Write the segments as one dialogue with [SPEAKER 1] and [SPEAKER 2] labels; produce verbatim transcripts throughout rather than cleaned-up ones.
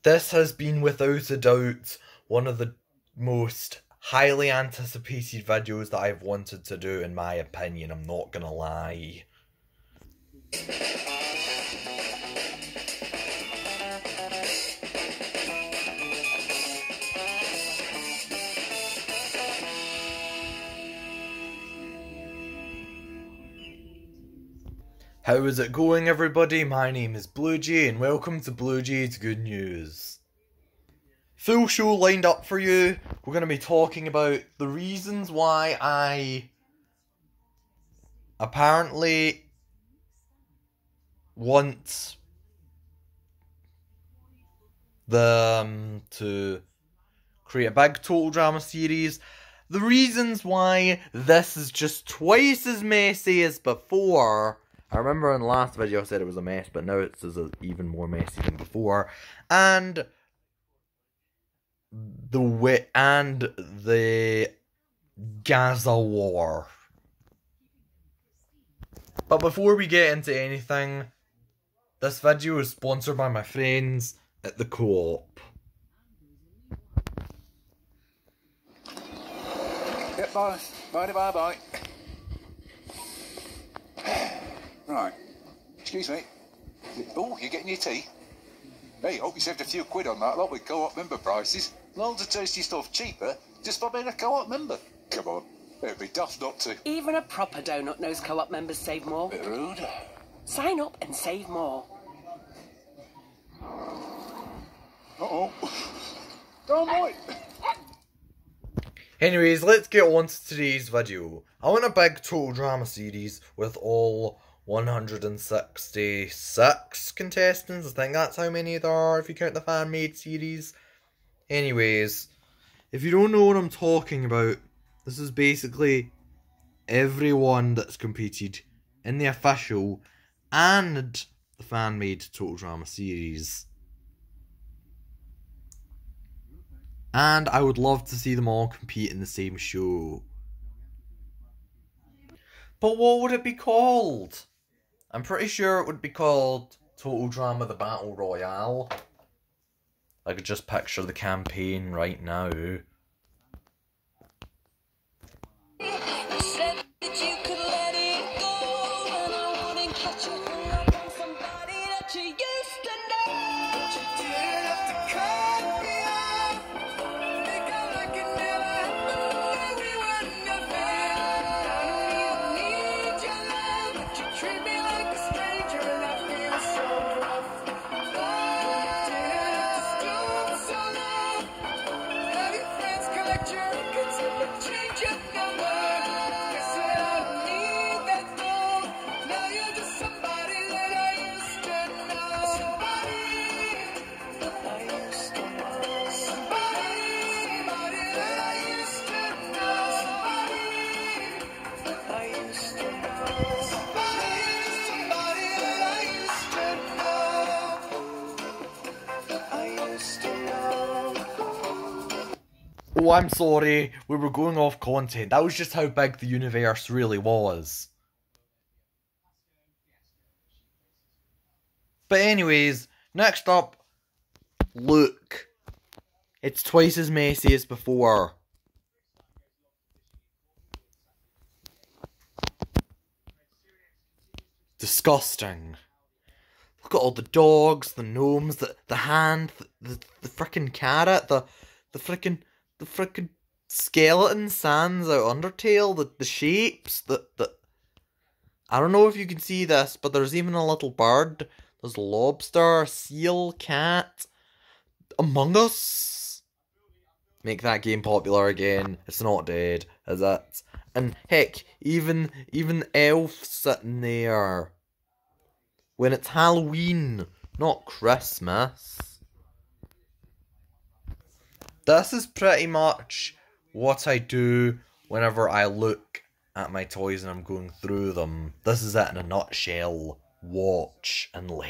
[SPEAKER 1] This has been without a doubt one of the most highly anticipated videos that I've wanted to do, in my opinion, I'm not gonna lie. How is it going, everybody? My name is Blue Jay and welcome to Blue Jay's Good News. Full show lined up for you. We're going to be talking about the reasons why I apparently want the um, to create a big total drama series. The reasons why this is just twice as messy as before. I remember in the last video I said it was a mess, but now it's even more messy than before. And the way and the Gaza War. But before we get into anything, this video is sponsored by my friends at the Co-op.
[SPEAKER 2] Yep, bye. Bye, bye, bye. Right. Excuse me. Oh, you're getting your tea? Hey, hope you saved a few quid on that lot with Co-op member prices. Loads of tasty stuff cheaper just by being a Co-op member. Come on. It'd be daft not to.
[SPEAKER 3] Even a proper donut knows Co-op members save more.
[SPEAKER 2] Bit rude.
[SPEAKER 3] Sign up and save more.
[SPEAKER 2] Uh-oh. Don't wait.
[SPEAKER 1] Anyways, let's get on to today's video. I want a big total drama series with all one hundred sixty-six contestants. I think that's how many there are if you count the fan-made series. Anyways, if you don't know what I'm talking about, this is basically everyone that's competed in the official and the fan-made total drama series. And I would love to see them all compete in the same show. But what would it be called? I'm pretty sure it would be called Total Drama The Battle Royale. I could just picture the campaign right now. Oh, I'm sorry, we were going off content. That was just how big the universe really was. But anyways, next up, look. It's twice as messy as before. Disgusting. Look at all the dogs, the gnomes, the, the hand, the, the, the frickin' carrot, the, the frickin'... The frickin' skeleton sans out Undertale, the, the shapes, the, the... I don't know if you can see this, but there's even a little bird. There's a lobster, a seal, cat. Among Us. Make that game popular again. It's not dead, is it? And heck, even, even elf sitting there. When it's Halloween, not Christmas. This is pretty much what I do whenever I look at my toys and I'm going through them. This is it in a nutshell. Watch and learn.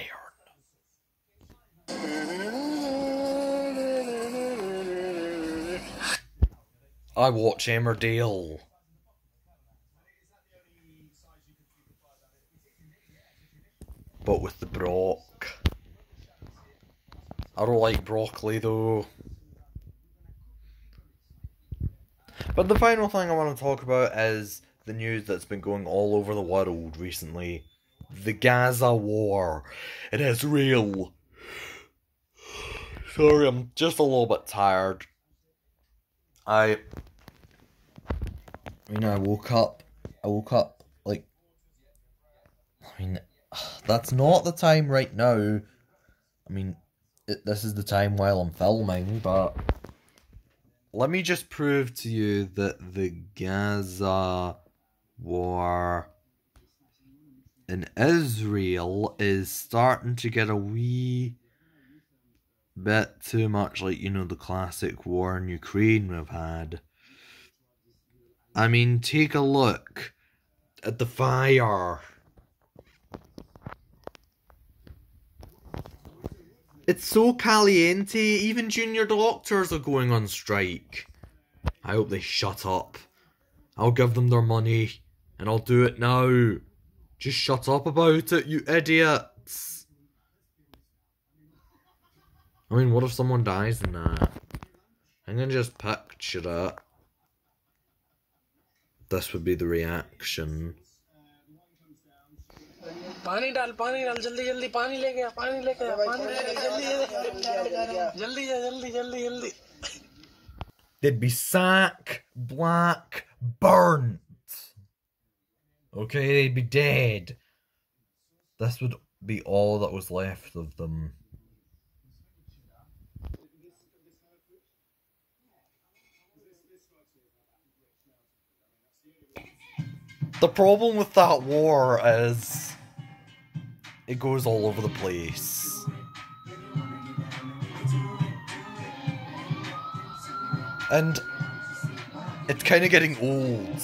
[SPEAKER 1] I watch Emmerdale. But with the Brock. I don't like broccoli though. But the final thing I want to talk about is the news that's been going all over the world recently. The Gaza War. It is real. Sorry, I'm just a little bit tired. I... You know, I woke up... I woke up, like... I mean, that's not the time right now. I mean, it, this is the time while I'm filming, but... Let me just prove to you that the Gaza War in Israel is starting to get a wee bit too much like, you know, the classic war in Ukraine we've had. I mean, take a look at the fire. It's so caliente, even junior doctors are going on strike. I hope they shut up. I'll give them their money, and I'll do it now. Just shut up about it, you idiots. I mean, what if someone dies in that? I'm gonna just picture it. This would be the reaction.
[SPEAKER 3] पानी डाल पानी डाल जल्दी जल्दी पानी लेके आ पानी लेके आ पानी जल्दी जल्दी जल्दी जल्दी जल्दी.
[SPEAKER 1] They'd be sack, black, burnt. Okay, they'd be dead. This would be all that was left of them. The problem with that war is it goes all over the place. And it's kind of getting old.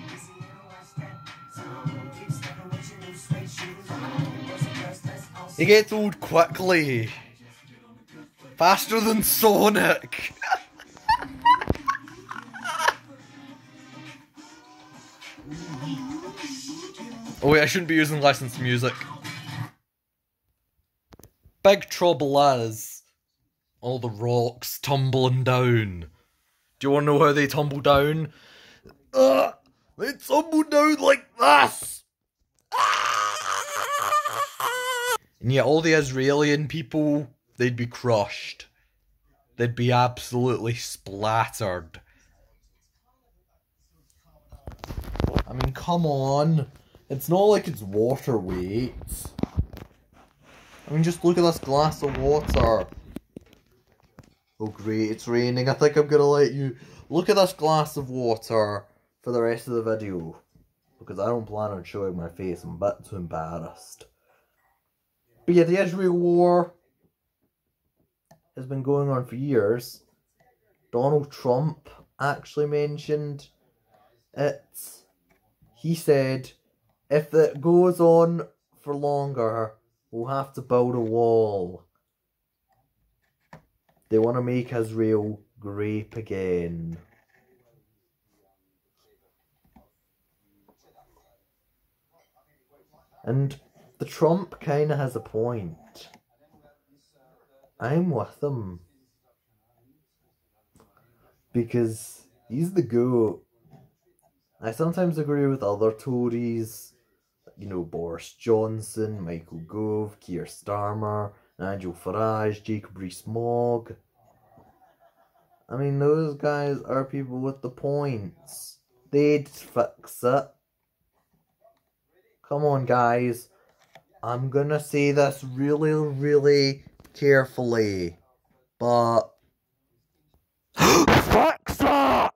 [SPEAKER 1] It gets old quickly. Faster than Sonic. Oh wait, I shouldn't be using licensed music. Big trouble is all the rocks tumbling down. Do you want to know how they tumble down? Uh, they tumble down like this! And yet all the Israeli people, they'd be crushed. They'd be absolutely splattered. I mean, come on. It's not like it's water weight. I mean, just look at this glass of water. Oh great, it's raining. I think I'm gonna let you look at this glass of water for the rest of the video. Because I don't plan on showing my face. I'm a bit too embarrassed. But yeah, the Israel War has been going on for years. Donald Trump actually mentioned it. He said, if it goes on for longer, we'll have to build a wall. They want to make Israel great again. And the Trump kind of has a point. I'm with him. Because he's the GOAT. I sometimes agree with other Tories. You know, Boris Johnson, Michael Gove, Keir Starmer, Nigel Farage, Jacob Rees-Mogg. I mean, those guys are people with the points. They'd fix it. Come on, guys. I'm gonna say this really, really carefully. But... fix it!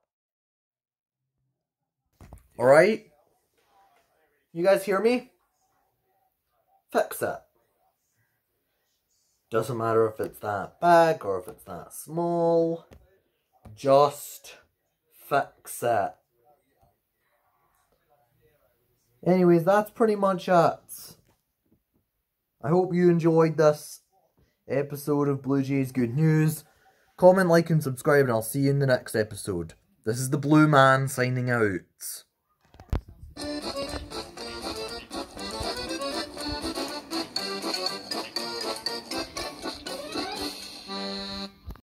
[SPEAKER 1] Alright? You guys hear me? Fix it. Doesn't matter if it's that big or if it's that small. Just fix it. Anyways, that's pretty much it. I hope you enjoyed this episode of Blue Jays Good News. Comment, like, and subscribe, and I'll see you in the next episode. This is the Blue Man signing out.